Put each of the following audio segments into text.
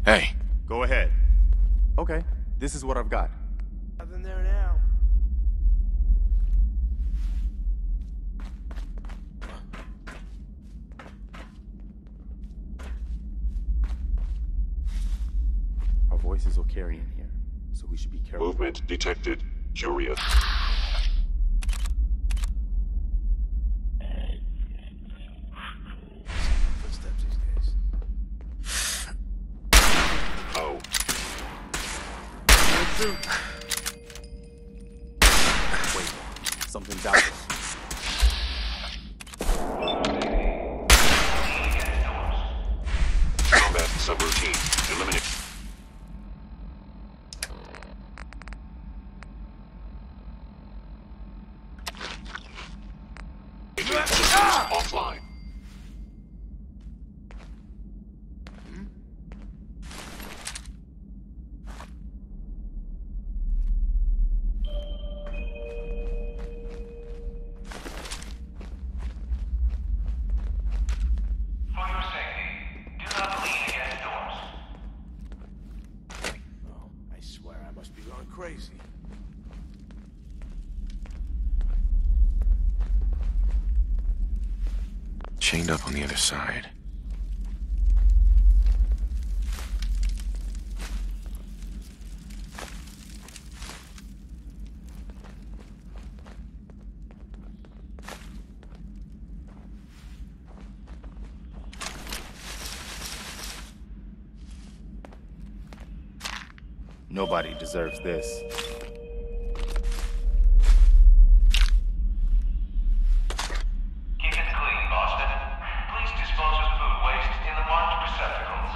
Hey. Go ahead. Okay, this is what I've got. Nothing there now. Our voices will carry in here, so we should be careful. Movement detected. Curious. Footsteps these days. Oh. Wait, something's out there. Combat subroutine. Eliminate. Systems offline. For your safety, do not lean against doors. Oh, I swear I must be going crazy. Chained up on the other side. Nobody deserves this. Keep it clean, Boston. Please dispose of food waste in the marked receptacles.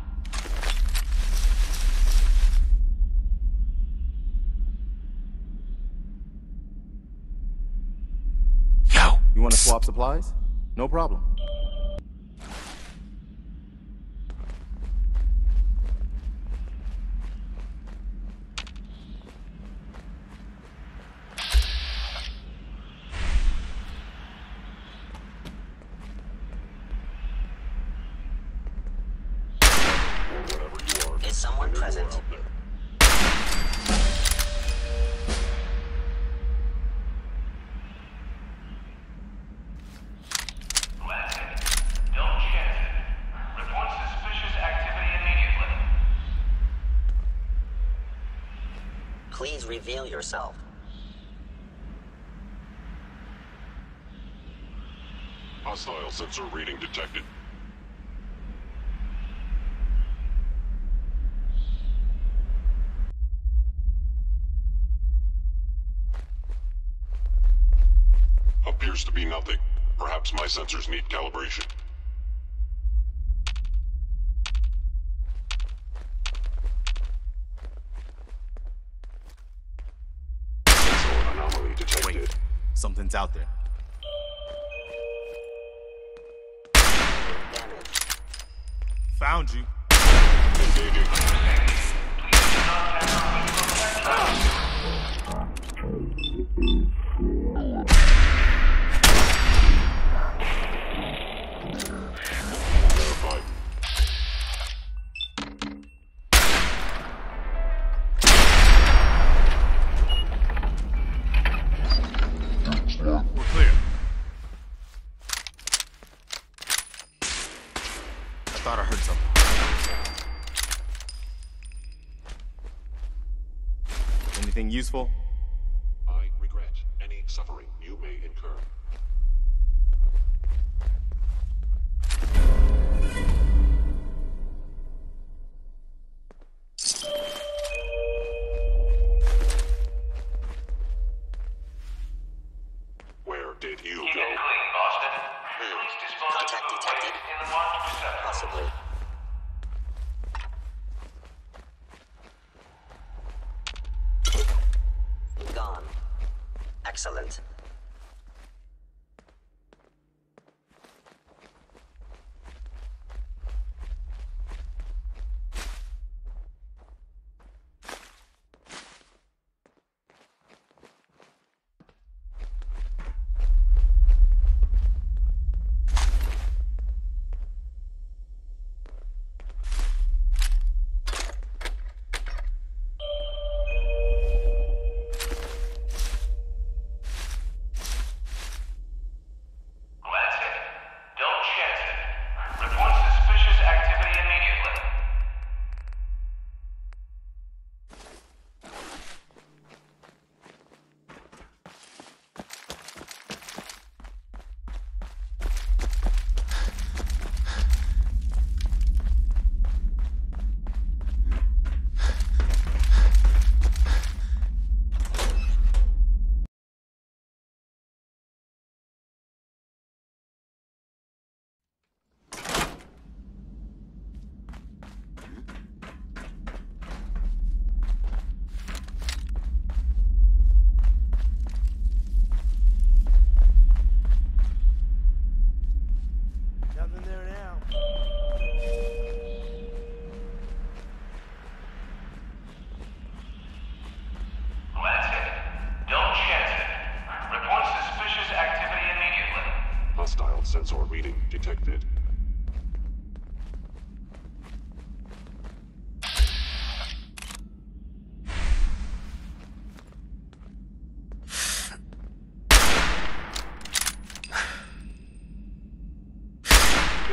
Yo! You want to swap supplies? No problem. Is someone present? Lansing, don't chance it. Report suspicious activity immediately. Please reveal yourself. Hostile sensor reading detected. Appears to be nothing. Perhaps my sensors need calibration. Sensor anomaly detected. Wait, something's out there. Damage. Found you. Engaging. Verified. We're clear. I thought I heard something. Anything useful? I regret any suffering you may incur. Where did you Keep go? it clean, Boston. Please dispose of Contact food detected. waste in the marked receptacles. Possibly. Gone. Excellent.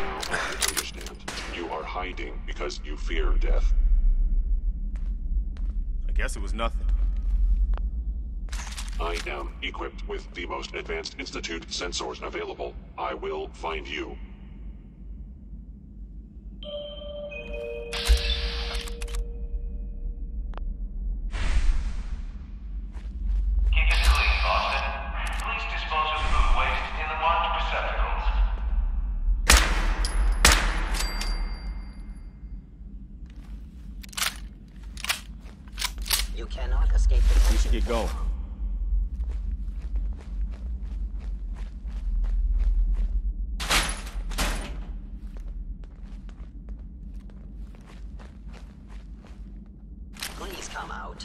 I understand. You are hiding because you fear death. I guess it was nothing. I am equipped with the most advanced Institute sensors available. I will find you. Keep it clean, Boston. Please dispose of food waste in the marked receptacles. You cannot escape We detection. should get going. Please come out.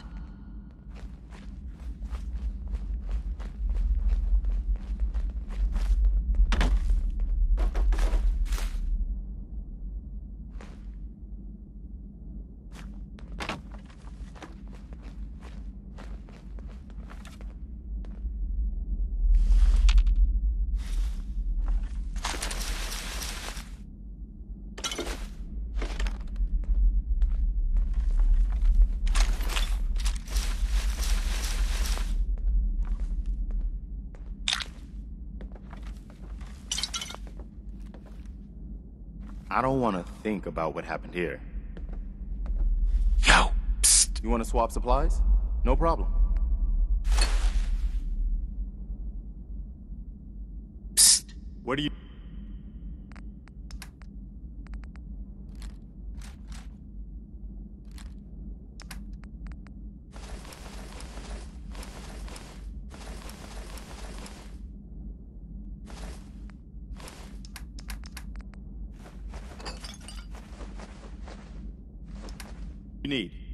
I don't want to think about what happened here. Yo, psst. You want to swap supplies? No problem. Psst. What do you... need?